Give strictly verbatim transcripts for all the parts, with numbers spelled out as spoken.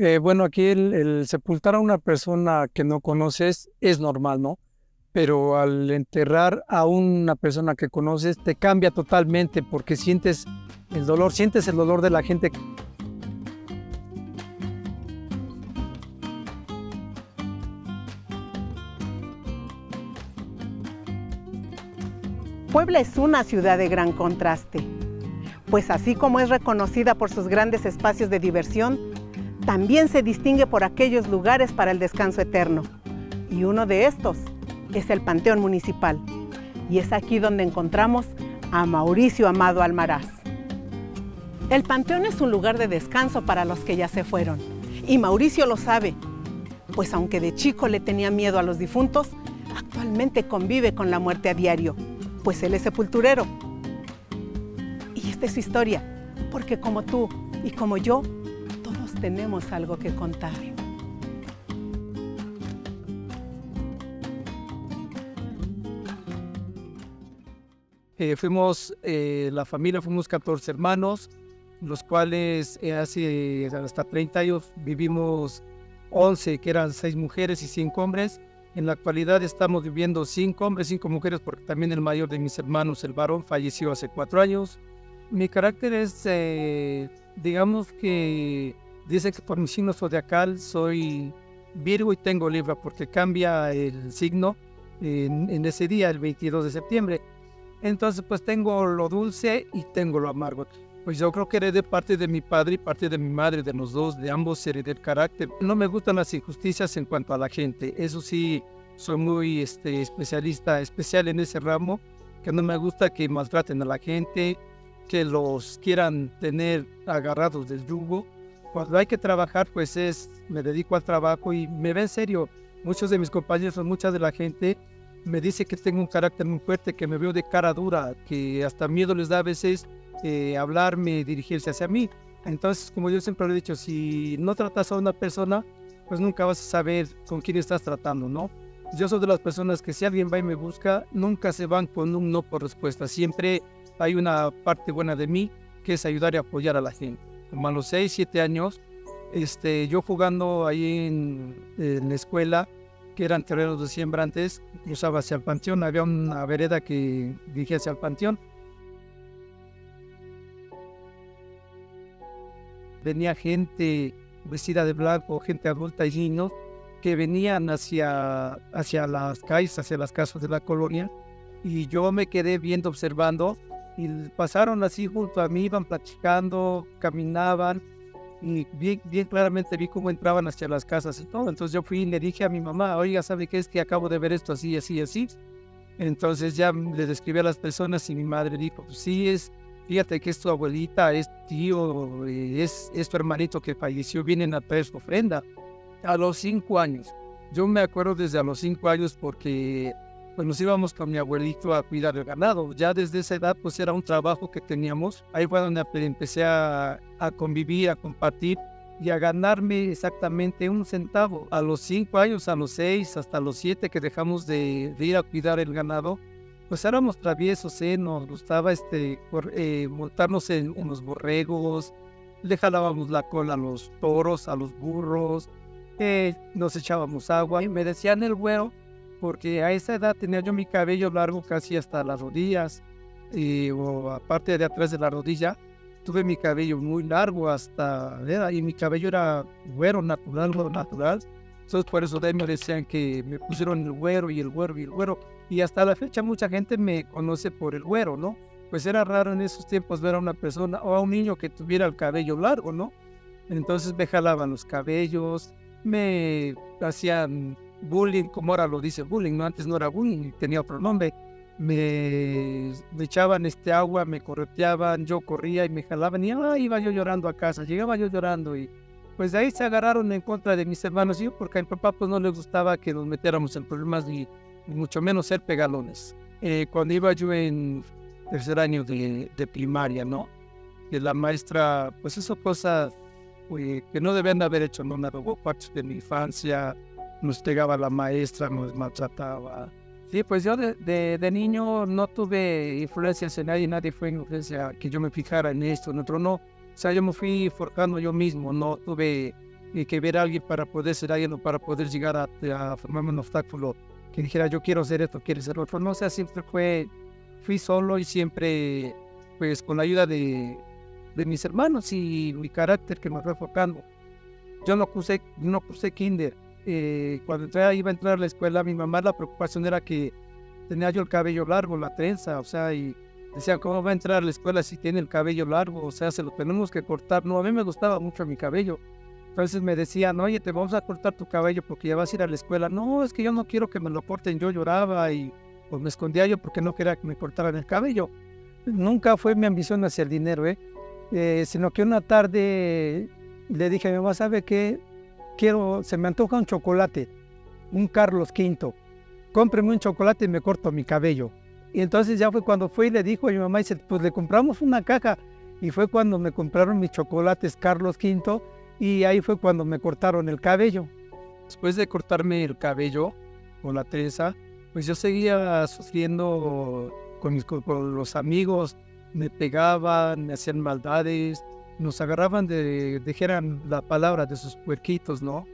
Eh, bueno, aquí el, el sepultar a una persona que no conoces es normal, ¿no? Pero al enterrar a una persona que conoces te cambia totalmente porque sientes el dolor, sientes el dolor de la gente. Puebla es una ciudad de gran contraste, pues así como es reconocida por sus grandes espacios de diversión, también se distingue por aquellos lugares para el descanso eterno. Y uno de estos es el Panteón Municipal. Y es aquí donde encontramos a Mauricio Amado Almaraz. El Panteón es un lugar de descanso para los que ya se fueron. Y Mauricio lo sabe, pues aunque de chico le tenía miedo a los difuntos, actualmente convive con la muerte a diario, pues él es sepulturero. Y esta es su historia, porque como tú y como yo, todos tenemos algo que contar. Eh, fuimos, eh, la familia, fuimos catorce hermanos, los cuales eh, hace hasta treinta años vivimos once, que eran seis mujeres y cinco hombres. En la actualidad estamos viviendo cinco hombres, cinco mujeres, porque también el mayor de mis hermanos, el varón, falleció hace cuatro años. Mi carácter es, eh, digamos que, dice que por mi signo zodiacal soy Virgo y tengo Libra, porque cambia el signo en, en ese día, el veintidós de septiembre. Entonces, pues tengo lo dulce y tengo lo amargo. Pues yo creo que heredé parte de mi padre y parte de mi madre, de los dos, de ambos heredé el carácter. No me gustan las injusticias en cuanto a la gente. Eso sí, soy muy este, especialista, especial en ese ramo, que no me gusta que maltraten a la gente, que los quieran tener agarrados del yugo. Cuando hay que trabajar, pues es, me dedico al trabajo y me ve en serio. Muchos de mis compañeros, mucha de la gente me dice que tengo un carácter muy fuerte, que me veo de cara dura, que hasta miedo les da a veces eh, hablarme, dirigirse hacia mí. Entonces, como yo siempre lo he dicho, si no tratas a una persona, pues nunca vas a saber con quién estás tratando, ¿no? Yo soy de las personas que si alguien va y me busca, nunca se van con un no por respuesta. Siempre hay una parte buena de mí, que es ayudar y apoyar a la gente. Como a los seis, siete años, este, yo jugando ahí en, en la escuela, que eran terrenos de siembrantes, cruzaba hacia el panteón, había una vereda que dirigía hacia el panteón. Venía gente vestida de blanco, gente adulta y niños, que venían hacia, hacia las calles, hacia las casas de la colonia, y yo me quedé viendo, observando, y pasaron así junto a mí, iban platicando, caminaban, y bien, bien claramente vi cómo entraban hacia las casas y todo. Entonces yo fui y le dije a mi mamá, oiga, ¿sabe qué es que acabo de ver esto así, así, así? Entonces ya le describí a las personas y mi madre dijo, pues sí, es, fíjate que es tu abuelita, es tío, es, es tu hermanito que falleció, vienen a traer su ofrenda. A los cinco años, yo me acuerdo desde a los cinco años porque pues nos íbamos con mi abuelito a cuidar el ganado. Ya desde esa edad pues era un trabajo que teníamos. Ahí fue donde empecé a, a convivir, a compartir y a ganarme exactamente un centavo. A los cinco años, a los seis, hasta los siete que dejamos de, de ir a cuidar el ganado, pues éramos traviesos, ¿eh? Nos gustaba este, por, eh, montarnos en, en los borregos, le jalábamos la cola a los toros, a los burros, eh, nos echábamos agua y me decían el güero, porque a esa edad tenía yo mi cabello largo casi hasta las rodillas, y, o aparte de atrás de la rodilla, tuve mi cabello muy largo hasta, ¿verdad? Y mi cabello era güero, natural, güero, natural. Entonces por eso de ahí me decían que me pusieron el güero y el güero y el güero. Y hasta la fecha mucha gente me conoce por el güero, ¿no? Pues era raro en esos tiempos ver a una persona o a un niño que tuviera el cabello largo, ¿no? Entonces me jalaban los cabellos, me hacían bullying, como ahora lo dice bullying, ¿no? Antes no era bullying, tenía otro nombre. Me, me echaban este agua, me correteaban, yo corría y me jalaban y ah, iba yo llorando a casa, llegaba yo llorando y pues de ahí se agarraron en contra de mis hermanos y yo, porque a mi papá pues no le gustaba que nos metiéramos en problemas ni, ni mucho menos ser pegalones. Eh, cuando iba yo en tercer año de, de primaria, ¿no? Que la maestra, pues hizo cosas pues, que no debían de haber hecho, no me robó partes de mi infancia, nos pegaba la maestra, nos maltrataba. Sí, pues yo de, de, de niño no tuve influencias en nadie, nadie fue influencia que yo me fijara en esto, en otro no. O sea, yo me fui forjando yo mismo, no tuve y que ver a alguien para poder ser alguien o para poder llegar a, a formarme un obstáculo que dijera yo quiero ser esto, quiero ser otro. No, o sea, siempre fue, fui solo y siempre pues con la ayuda de, de mis hermanos y mi carácter que me fue forjando. Yo no cursé, no cursé kinder. Eh, cuando entré, iba a entrar a la escuela, mi mamá la preocupación era que tenía yo el cabello largo, la trenza, o sea, y decía, ¿cómo va a entrar a la escuela si tiene el cabello largo? O sea, se lo tenemos que cortar. No, a mí me gustaba mucho mi cabello. Entonces me decían, oye, te vamos a cortar tu cabello porque ya vas a ir a la escuela. No, es que yo no quiero que me lo corten. Yo lloraba y pues me escondía yo porque no quería que me cortaran el cabello. Nunca fue mi ambición hacia el dinero, ¿eh? Eh, sino que una tarde le dije a mi mamá, ¿sabe qué? Quiero, se me antoja un chocolate, un Carlos quinto. Cómpreme un chocolate y me corto mi cabello. Y entonces ya fue cuando fui y le dijo a mi mamá, dice, pues le compramos una caja. Y fue cuando me compraron mis chocolates Carlos quinto y ahí fue cuando me cortaron el cabello. Después de cortarme el cabello con la trenza, pues yo seguía sufriendo con, mis, con los amigos, me pegaban, me hacían maldades, nos agarraban de, dijeran la palabra de sus puerquitos, ¿no?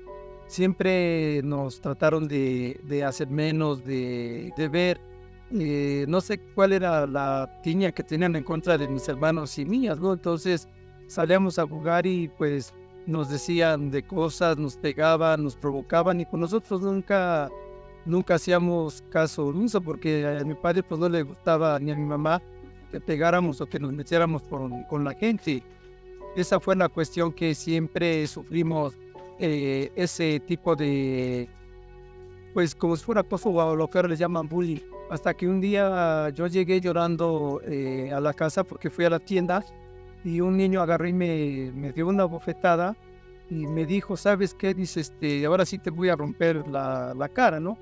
Siempre nos trataron de, de hacer menos, de, de ver, eh, no sé cuál era la tiña que tenían en contra de mis hermanos y mías, ¿no? Entonces salíamos a jugar y pues nos decían de cosas, nos pegaban, nos provocaban y con nosotros nunca, nunca hacíamos caso omiso porque a mi padre pues no le gustaba ni a mi mamá que pegáramos o que nos metiéramos con, con la gente. Esa fue la cuestión que siempre sufrimos, eh, ese tipo de, pues como si fuera acoso o lo que ahora les llaman bullying. Hasta que un día yo llegué llorando eh, a la casa porque fui a la tienda y un niño agarró y me, me dio una bofetada y me dijo, ¿sabes qué? Dice, este, ahora sí te voy a romper la, la cara, ¿no?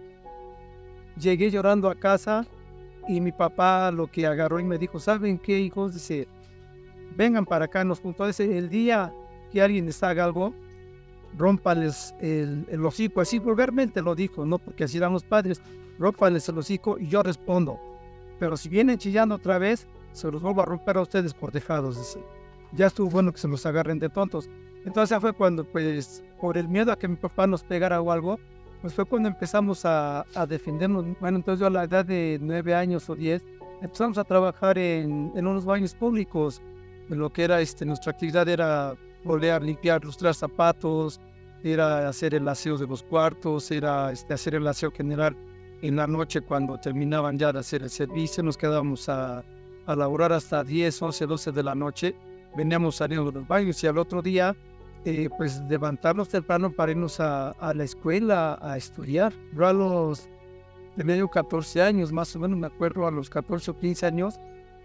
Llegué llorando a casa y mi papá lo que agarró y me dijo, ¿saben qué, hijos? Dice, vengan para acá, nos juntó. Dice, el día que alguien les haga algo, rómpales el, el hocico, así vulgarmente lo dijo, no porque así eran los padres, rómpales el hocico y yo respondo. Pero si vienen chillando otra vez, se los vuelvo a romper a ustedes por dejados. Dice. Ya estuvo bueno que se los agarren de tontos. Entonces fue cuando, pues, por el miedo a que mi papá nos pegara o algo, pues fue cuando empezamos a, a defendernos. Bueno, entonces yo a la edad de nueve años o diez, empezamos a trabajar en, en unos baños públicos. Lo que era, este, nuestra actividad era volver, limpiar, lustrar zapatos, era hacer el aseo de los cuartos, era este, hacer el aseo general en la noche cuando terminaban ya de hacer el servicio. Nos quedábamos a, a laborar hasta diez, once, doce de la noche. Veníamos saliendo de los baños y al otro día, eh, pues levantarnos temprano para irnos a, a la escuela a estudiar. Yo a los, tenía yo catorce años, más o menos me acuerdo, a los catorce o quince años,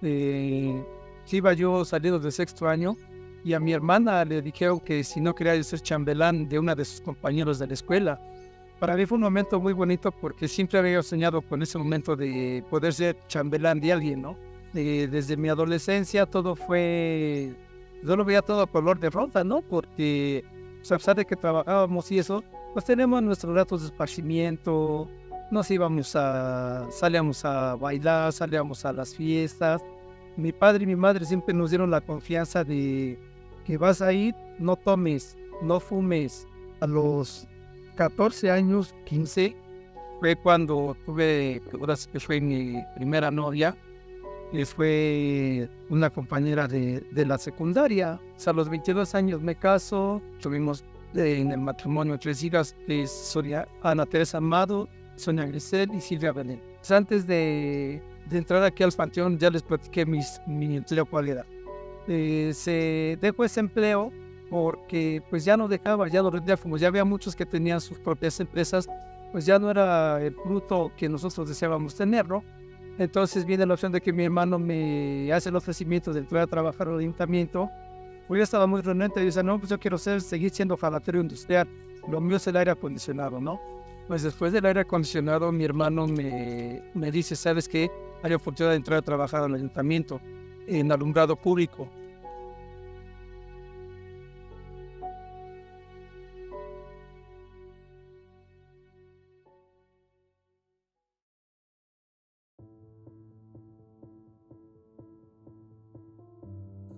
eh, iba yo saliendo del sexto año y a mi hermana le dijeron que si no quería ser chambelán de una de sus compañeros de la escuela. Para mí fue un momento muy bonito porque siempre había soñado con ese momento de poder ser chambelán de alguien, ¿no? Eh, desde mi adolescencia todo fue, yo lo veía todo color de rosa, ¿no? Porque pues, a pesar de que trabajábamos y eso, pues tenemos nuestros ratos de esparcimiento, nos íbamos a, salíamos a bailar, salíamos a las fiestas. Mi padre y mi madre siempre nos dieron la confianza de que vas a ir, no tomes, no fumes. A los catorce años, quince, fue cuando tuve, ahora sí que fue mi primera novia, que fue una compañera de, de la secundaria. O sea, a los veintidós años me caso, tuvimos eh, en el matrimonio tres hijas, que es Sonia, Ana Teresa Amado, Sonia Grisel y Silvia Belén. Pues antes de, de entrar aquí al panteón ya les platiqué mis, mi empleo cuál era. Eh, se dejó ese empleo porque pues ya no dejaba, ya lo rendía, como ya había muchos que tenían sus propias empresas, pues ya no era el fruto que nosotros deseábamos tener, ¿no? Entonces viene la opción de que mi hermano me hace el ofrecimiento de entrar a trabajar al ayuntamiento. Pues yo estaba muy renuente y dice, no, pues yo quiero ser, seguir siendo jalatero industrial, lo mío es el aire acondicionado, ¿no? Pues después del aire acondicionado mi hermano me, me dice, ¿sabes qué? Hay oportunidad de entrar a trabajar al ayuntamiento en alumbrado público.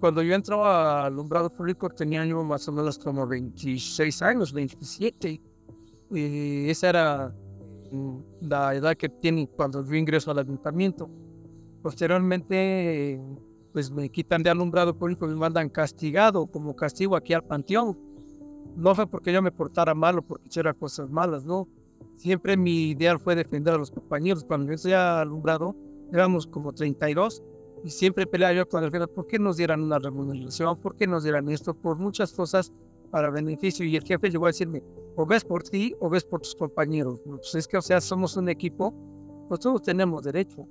cuando yo entraba al alumbrado público tenía yo más o menos como veintiséis años, veintisiete. Y esa era mm, la edad que tienen cuando yo ingreso al ayuntamiento. Posteriormente, eh, pues me quitan de alumbrado público y me mandan castigado, como castigo aquí al panteón. No fue porque yo me portara mal o porque hiciera cosas malas, no. Siempre mi ideal fue defender a los compañeros. Cuando yo entré al alumbrado, éramos como treinta y dos y siempre peleaba yo con el jefe, ¿por qué nos dieran una remuneración? ¿Por qué nos dieran esto? Por muchas cosas para beneficio. Y el jefe llegó a decirme, o ves por ti o ves por tus compañeros. Pues es que, o sea, somos un equipo, pues todos tenemos derecho.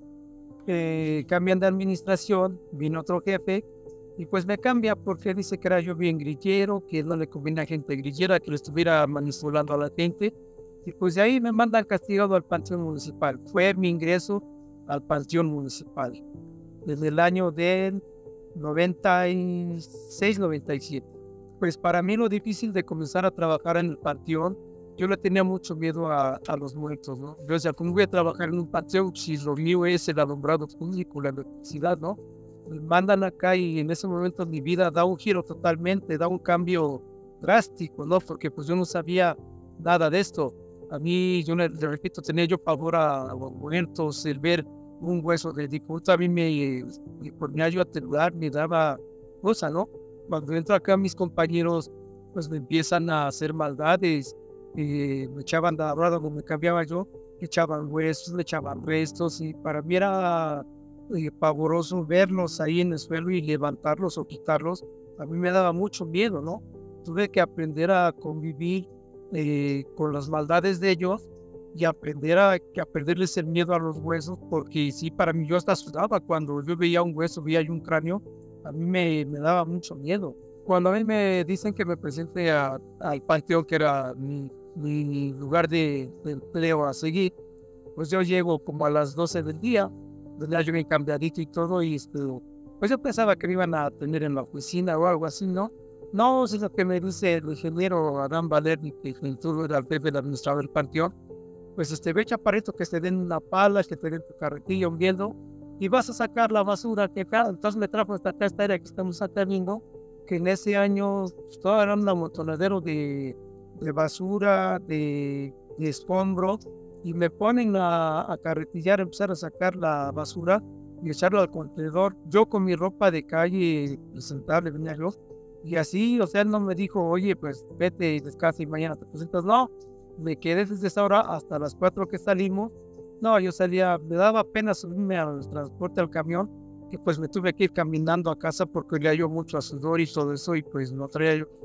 Eh, cambian de administración, vino otro jefe y pues me cambia porque dice que era yo bien grillero, que no le conviene a gente grillera, que le estuviera manipulando a la gente. Y pues de ahí me mandan castigado al panteón municipal. Fue mi ingreso al panteón municipal desde el año del noventa y seis noventa y siete. Pues para mí lo difícil de comenzar a trabajar en el panteón, yo le tenía mucho miedo a, a los muertos, ¿no? Yo decía, ¿cómo voy a trabajar en un panteón si lo mío es el alumbrado público, la electricidad, ¿no? Me mandan acá y en ese momento mi vida da un giro totalmente, da un cambio drástico, ¿no? Porque pues yo no sabía nada de esto. A mí, yo le, le repito, tenía yo pavor a, a los muertos, el ver un hueso de difunto, a mí me, me ponía yo a temblar, me daba cosa, ¿no? Cuando entro acá mis compañeros, pues me empiezan a hacer maldades, eh, me echaban de abrado, como me cambiaba yo, me echaban huesos, me echaban restos, y para mí era eh, pavoroso verlos ahí en el suelo y levantarlos o quitarlos. A mí me daba mucho miedo, ¿no? Tuve que aprender a convivir eh, con las maldades de ellos y aprender a, a perderles el miedo a los huesos, porque sí, para mí yo hasta sudaba cuando yo veía un hueso, veía un cráneo, a mí me, me daba mucho miedo. Cuando a mí me dicen que me presente a, al panteón, que era mi, mi lugar de, de empleo a seguir, pues yo llego como a las doce del día, ya yo me cambiadito y todo, y este, pues yo pensaba que me iban a tener en la oficina o algo así, ¿no? No, es lo que me dice el ingeniero Adán Valerdi, que era el jefe del administrador del panteón. Pues este, ve chaparrito que te den una pala, que te den tu carretilla, un viento, y vas a sacar la basura que acá. Entonces me trajo esta esta área que estamos atendiendo, que en ese año pues, todo era un amontonadero de, de basura, de, de escombros, y me ponen a, a carretillar, empezar a sacar la basura y echarlo al contenedor. Yo con mi ropa de calle presentable venía yo, y así, o sea, él no me dijo, oye, pues vete y descansa y mañana te presentas, no. Me quedé desde esa hora hasta las cuatro que salimos. No, yo salía, me daba pena subirme al transporte, al camión, que pues me tuve que ir caminando a casa porque olía yo mucho a sudor y todo eso, y pues no traía yo.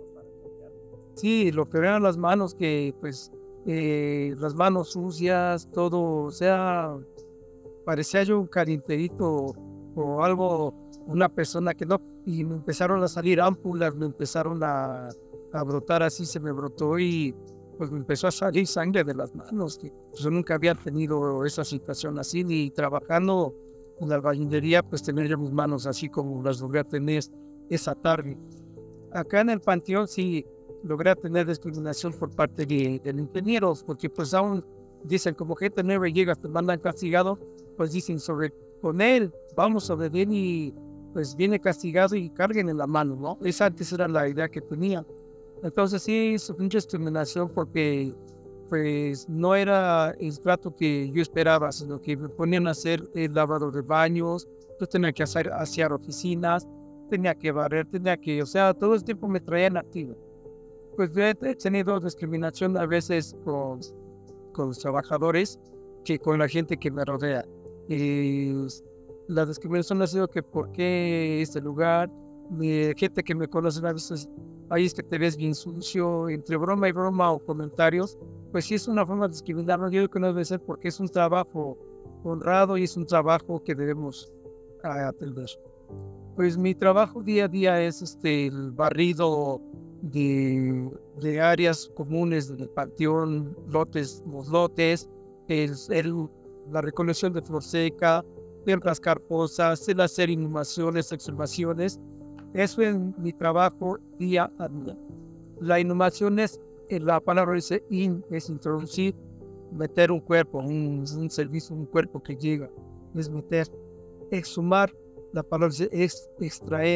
Sí, lo que eran las manos, que pues eh, las manos sucias, todo, o sea, parecía yo un carpinterito o algo, una persona que no, y me empezaron a salir ámpulas, me empezaron a, a brotar así, se me brotó y pues me empezó a salir sangre de las manos, que pues, yo nunca había tenido esa situación así, ni trabajando en la albañilería, pues tener mis manos así como las logré tener esa tarde. Acá en el panteón sí logré tener discriminación por parte de, de los ingenieros, porque pues aún dicen, como gente nueva llega, te mandan castigado, pues dicen, sobre con él, vamos sobre él y pues viene castigado y carguen en la mano, ¿no? Esa antes era la idea que tenía. Entonces sí, es mucha discriminación porque pues no era el trato que yo esperaba, sino que me ponían a hacer el lavado de baños, yo tenía que hacer asear oficinas, tenía que barrer, tenía que, o sea, todo el tiempo me traían activo. Pues yo he tenido discriminación a veces con, con los trabajadores que con la gente que me rodea. Y la discriminación ha sido que por qué este lugar, mi gente que me conoce a veces, ahí es que te ves bien sucio, entre broma y broma o comentarios, pues sí es una forma de discriminar. Yo digo que no debe ser porque es un trabajo honrado y es un trabajo que debemos atender. Pues mi trabajo día a día es este, el barrido de, de áreas comunes del panteón, lotes, los lotes, el, el, la recolección de flor seca, el rascar pozas, el hacer inhumaciones, exhumaciones. Eso es mi trabajo día a día. La inhumación es, la palabra dice in, es introducir, meter un cuerpo, un, un servicio, un cuerpo que llega, es meter. Exhumar, la palabra dice es extraer,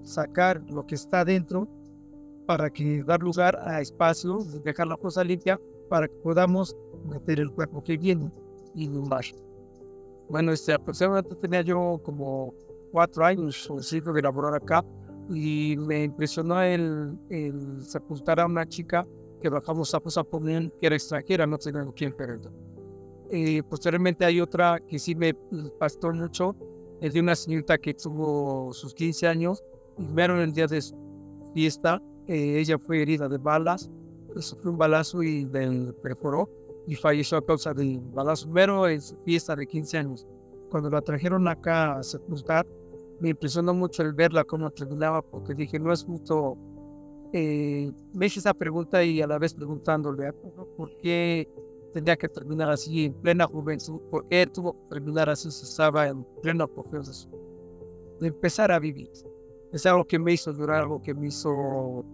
sacar lo que está dentro para que dar lugar a espacios, dejar la cosa limpia para que podamos meter el cuerpo que viene y inundar. Bueno, este, aproximadamente tenía yo como cuatro años o cinco de laborar acá y me impresionó el, el sepultar a una chica que bajamos a Pozaponen, que era extranjera, no tenía quien perder. Eh, posteriormente hay otra que sí me impactó mucho, es de una señorita que tuvo sus quince años y mero en el día de su fiesta, eh, ella fue herida de balas, sufrió un balazo y le perforó y falleció a causa del balazo mero en su fiesta de quince años. Cuando la trajeron acá a sepultar, me impresionó mucho el verla cómo terminaba, porque dije, no es justo. Eh, me hice esa pregunta y a la vez preguntándole, ¿no? ¿Por qué tenía que terminar así en plena juventud? ¿Por qué tuvo que terminar así si estaba en pleno apogeo de, su- de empezar a vivir? Es algo que me hizo llorar, algo que me hizo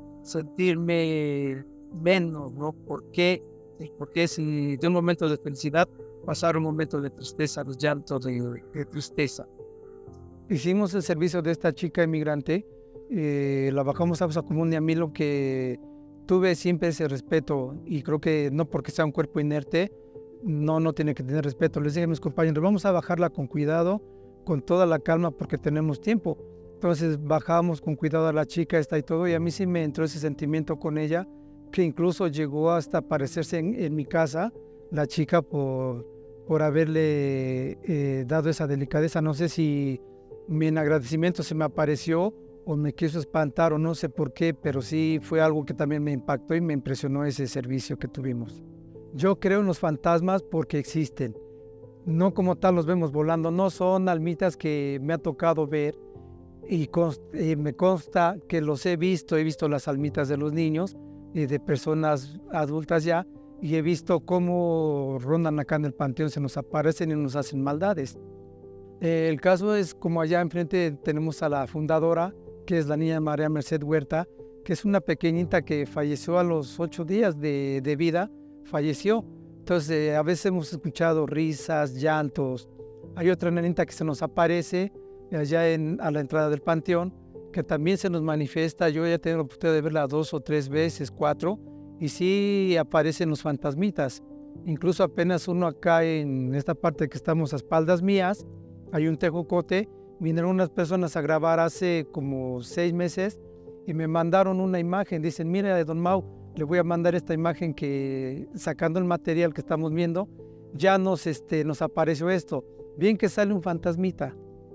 sentirme menos, ¿no? ¿Por qué? ¿Por qué si de un momento de felicidad pasar un momento de tristeza, los llantos de, de tristeza? Hicimos el servicio de esta chica inmigrante, eh, la bajamos a Fosa Común y a mí lo que tuve siempre ese respeto y creo que no porque sea un cuerpo inerte, no, no tiene que tener respeto. Les dije a mis compañeros, vamos a bajarla con cuidado, con toda la calma porque tenemos tiempo. Entonces bajamos con cuidado a la chica esta y todo y a mí sí me entró ese sentimiento con ella que incluso llegó hasta aparecerse en, en mi casa la chica por, por haberle eh, dado esa delicadeza. No sé si mi agradecimiento se me apareció o me quiso espantar o no sé por qué, pero sí fue algo que también me impactó y me impresionó ese servicio que tuvimos. Yo creo en los fantasmas porque existen. No como tal los vemos volando, no son almitas que me ha tocado ver y, const y me consta que los he visto, he visto las almitas de los niños y de personas adultas ya y he visto cómo rondan acá en el panteón, se nos aparecen y nos hacen maldades. Eh, el caso es como allá enfrente tenemos a la fundadora, que es la niña María Merced Huerta, que es una pequeñita que falleció a los ocho días de, de vida, falleció. Entonces eh, a veces hemos escuchado risas, llantos. Hay otra nenita que se nos aparece allá en, a la entrada del panteón, que también se nos manifiesta. Yo ya he tenido la oportunidad de verla dos o tres veces, cuatro, y sí aparecen los fantasmitas. Incluso apenas uno acá en esta parte que estamos a espaldas mías, hay un tejocote, vinieron unas personas a grabar hace como seis meses y me mandaron una imagen, dicen, mira, de don Mau, le voy a mandar esta imagen que sacando el material que estamos viendo, ya nos, este, nos apareció esto, bien que sale un fantasmita.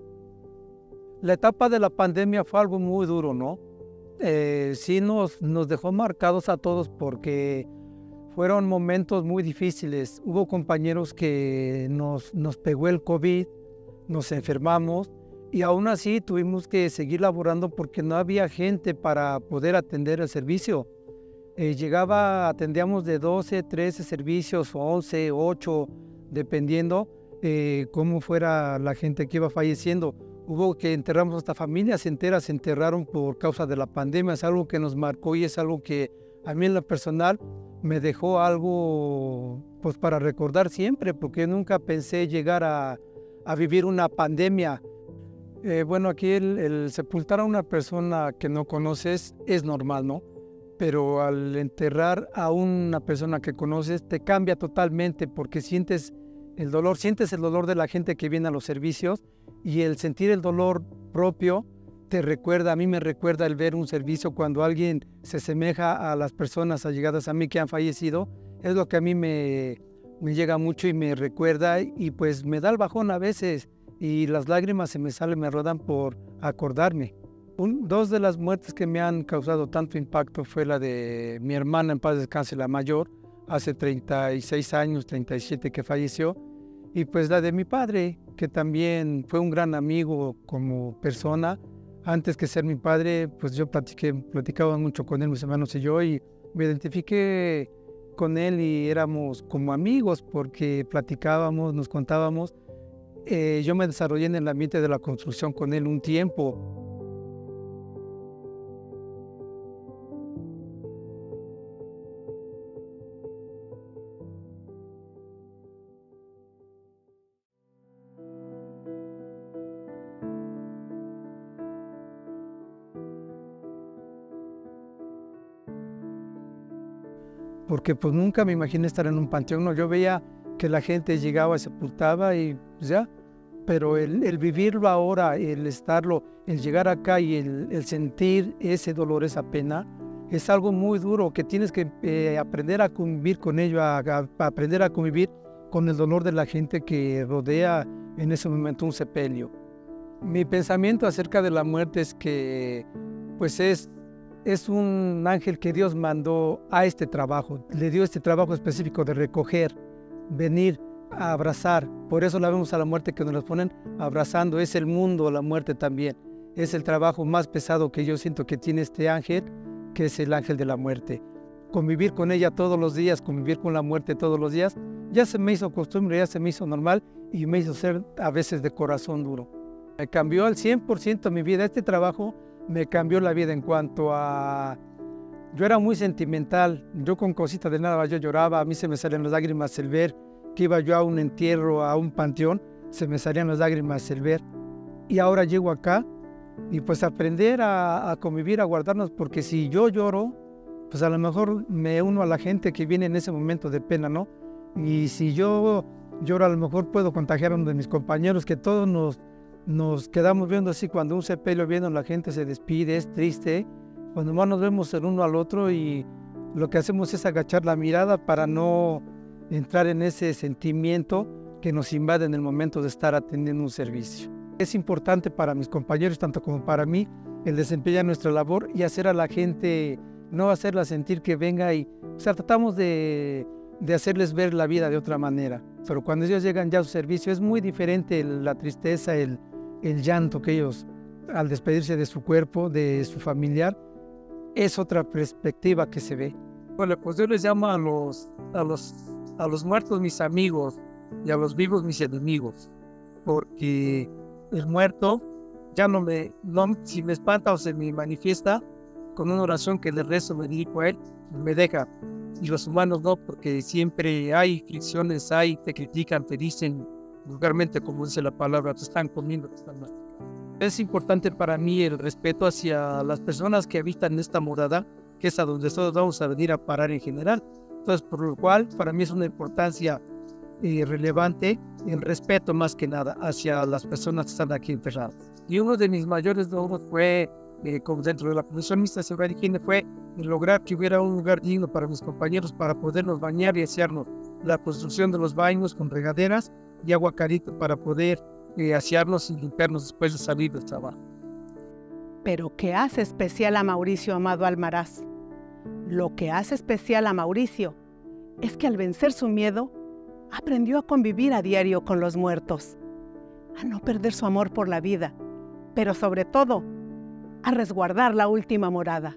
La etapa de la pandemia fue algo muy duro, ¿no? Eh, sí nos, nos dejó marcados a todos porque fueron momentos muy difíciles. Hubo compañeros que nos, nos pegó el COVID, nos enfermamos y aún así tuvimos que seguir laborando porque no había gente para poder atender el servicio. Eh, llegaba, atendíamos de doce, trece servicios, once, ocho, dependiendo eh, cómo fuera la gente que iba falleciendo. Hubo que enterramos hasta familias enteras, se enterraron por causa de la pandemia. Es algo que nos marcó y es algo que a mí en lo personal me dejó algo pues para recordar siempre, porque nunca pensé llegar a a vivir una pandemia. Eh, bueno, aquí el, el sepultar a una persona que no conoces es normal, ¿no? Pero al enterrar a una persona que conoces te cambia totalmente porque sientes el dolor, sientes el dolor de la gente que viene a los servicios y el sentir el dolor propio te recuerda, a mí me recuerda el ver un servicio cuando alguien se asemeja a las personas allegadas a mí que han fallecido, es lo que a mí me, me llega mucho y me recuerda y pues me da el bajón a veces y las lágrimas se me salen, me rodan por acordarme. Un, dos de las muertes que me han causado tanto impacto fue la de mi hermana, en paz descanse, la mayor, hace treinta y seis años, treinta y siete que falleció, y pues la de mi padre, que también fue un gran amigo como persona. Antes que ser mi padre, pues yo platiqué, platicaba mucho con él, mis hermanos y yo, y me identifiqué con él y éramos como amigos porque platicábamos, nos contábamos. Eh, yo me desarrollé en el ambiente de la construcción con él un tiempo. porque pues nunca me imaginé estar en un panteón, no, yo veía que la gente llegaba, sepultaba y pues ya, pero el, el vivirlo ahora, el estarlo, el llegar acá y el, el sentir ese dolor, esa pena, es algo muy duro que tienes que eh, aprender a convivir con ello, a, a, a aprender a convivir con el dolor de la gente que rodea en ese momento un sepelio. Mi pensamiento acerca de la muerte es que pues es, es un ángel que Dios mandó a este trabajo, le dio este trabajo específico de recoger, venir a abrazar. Por eso la vemos a la muerte que nos la ponen abrazando. Es el mundo, la muerte también. Es el trabajo más pesado que yo siento que tiene este ángel, que es el ángel de la muerte. Convivir con ella todos los días, convivir con la muerte todos los días, ya se me hizo costumbre, ya se me hizo normal y me hizo ser a veces de corazón duro. Me cambió al cien por ciento mi vida. Este trabajo me cambió la vida en cuanto a... Yo era muy sentimental, yo con cositas de nada yo lloraba, a mí se me salían las lágrimas el ver que iba yo a un entierro, a un panteón, se me salían las lágrimas el ver. Y ahora llego acá y pues aprender a, a convivir, a guardarnos, porque si yo lloro, pues a lo mejor me uno a la gente que viene en ese momento de pena, ¿no? Y si yo lloro, a lo mejor puedo contagiar a uno de mis compañeros, que todos nos, nos quedamos viendo así cuando un sepelio viendo la gente se despide, es triste, cuando más nos vemos el uno al otro y lo que hacemos es agachar la mirada para no entrar en ese sentimiento que nos invade en el momento de estar atendiendo un servicio. Es importante para mis compañeros, tanto como para mí, el desempeñar nuestra labor y hacer a la gente, no hacerla sentir que venga y, o sea, tratamos de, de hacerles ver la vida de otra manera. Pero cuando ellos llegan ya a su servicio es muy diferente el, la tristeza, el, el llanto que ellos, al despedirse de su cuerpo, de su familiar, es otra perspectiva que se ve. Bueno, pues yo les llamo a los, a los, a los muertos mis amigos y a los vivos mis enemigos, porque el muerto ya no me, no, si me espanta o se me manifiesta, con una oración que le rezo me dirijo a él, me deja. Y los humanos no, porque siempre hay fricciones, hay, te critican, te dicen vulgarmente, como dice la palabra, te están comiendo, te están masticando. Es importante para mí el respeto hacia las personas que habitan esta morada, que es a donde todos vamos a venir a parar en general. Entonces, por lo cual, para mí es una importancia eh, relevante el respeto más que nada hacia las personas que están aquí enterradas. Y uno de mis mayores logros fue, eh, como dentro de la Comisión Mixta de Seguridad y Higiene, fue lograr que hubiera un lugar digno para mis compañeros para podernos bañar y asearnos. La construcción de los baños con regaderas y agua carita para poder eh, asearnos y limpiarnos después de salir del trabajo. Pero ¿qué hace especial a Mauricio Amado Almaraz? Lo que hace especial a Mauricio es que al vencer su miedo, aprendió a convivir a diario con los muertos, a no perder su amor por la vida, pero sobre todo, a resguardar la última morada.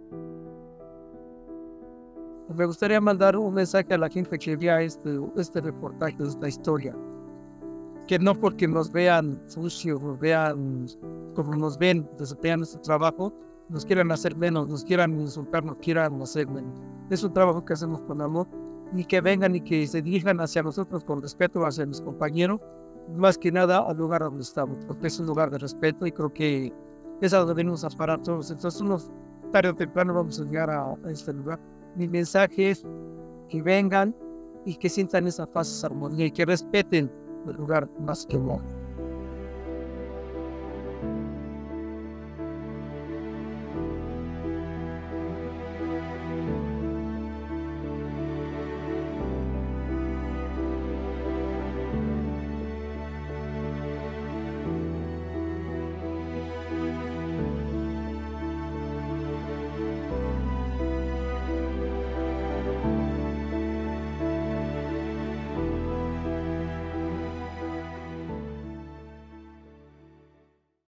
Me gustaría mandar un mensaje a la gente que vea este, este reportaje, esta historia. Que no porque nos vean sucios, nos vean como nos ven desempeñando nuestro trabajo, nos quieran hacer menos, nos quieran insultar, nos quieran hacer menos. Es un trabajo que hacemos con amor, y que vengan y que se dirijan hacia nosotros con respeto hacia mis compañeros, más que nada al lugar donde estamos, porque es un lugar de respeto y creo que es a donde venimos a parar todos. Entonces, unos tarde o temprano vamos a llegar a, a este lugar. Mi mensaje es que vengan y que sientan esa paz, esa armonía y que respeten el lugar más que nada.